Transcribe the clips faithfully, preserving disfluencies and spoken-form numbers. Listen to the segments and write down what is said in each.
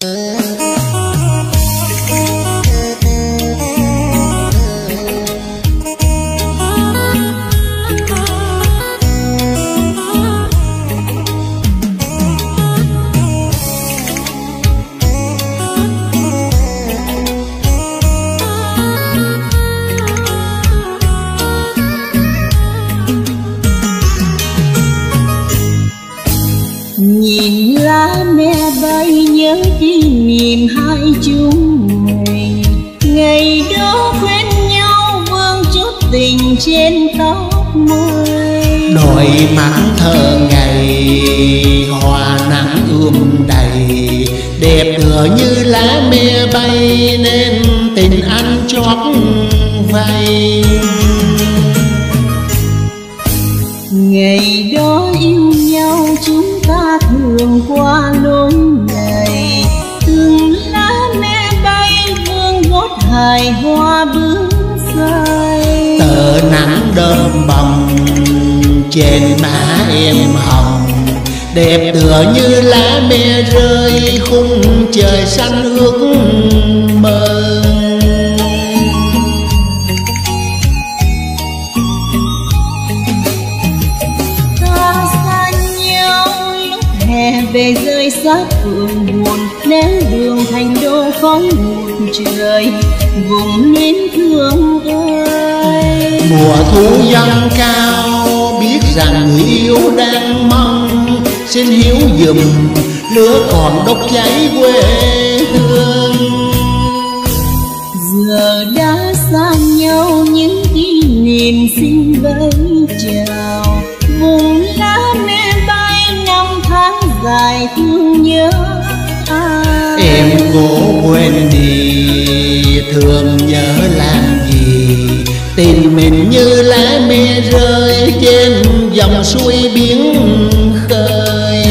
Nhìn lá me bay nhớ kỷ niệm hai chúng mình, ngày đó quen nhau vương chút tình trên tóc mây. Đôi mắt thơ ngày hoa nắng ươm đầy, đẹp tựa như lá me bay nên tình anh chót vay. Ngày đó yêu nhau chúng ta thường qua lối này, từng lá me bay vương gót hài hoa bước say. Tờ nắng đơm bồng trên má em hồng, đẹp tựa như lá me rơi khung trời xanh ước mơ. Về rơi sát phượng buồn, nén đường thành đô khói một trời vùng luyến thương ơi. Mùa thu dâng cao biết rằng người yêu đang mong, xin hiếu dùm lửa còn đốt cháy quê hương. Giờ đã xa nhau những kỷ niệm xin vẫy chào, vùng lá me bay năm tháng dài thương nhớ ai. Em cố quên đi thương nhớ làm gì, tình mình như lá me rơi trên dòng suối biển khơi.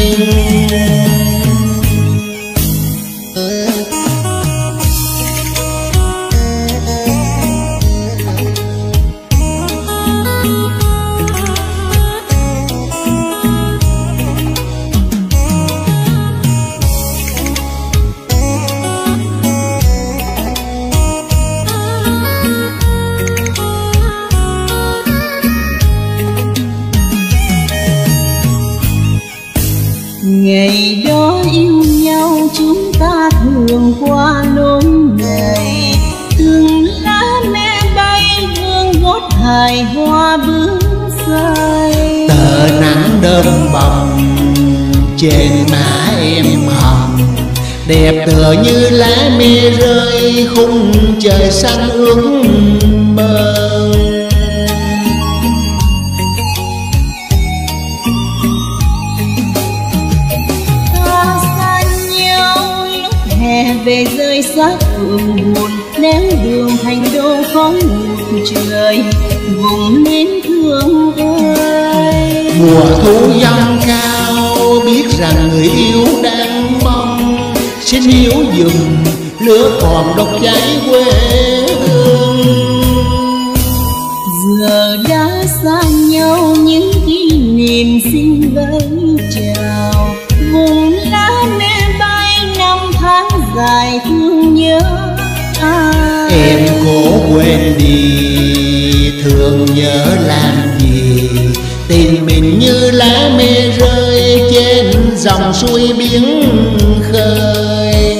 Ngày đó yêu nhau chúng ta thường qua lối này, từng lá me bay vương gót hài hoa bước say. Tờ nắng đơm bồng trên má em hồng, đẹp tựa như lá me rơi khung trời xanh ước mơ. Về rơi sát phượng buồn, nén đường thành đô khói một trời vùng luyến thương ơi. Mùa thu dâng cao biết rằng người yêu đang mong, xin hiếu dùm lửa còn đốt cháy quê hương. Giờ đã xa nhau những kỷ niệm xin vẫy chào, vùng lá me bay năm tháng dài thương nhớ ai. Em cố quên đi thương nhớ làm gì, tình mình như lá me rơi trên dòng suối biển khơi.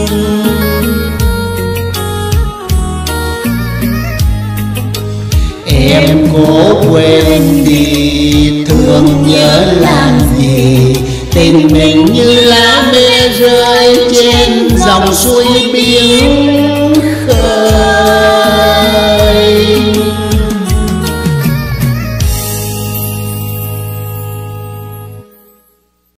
Em cố quên đi thương nhớ làm gì, tình mình như lá me rơi trên dòng suối biển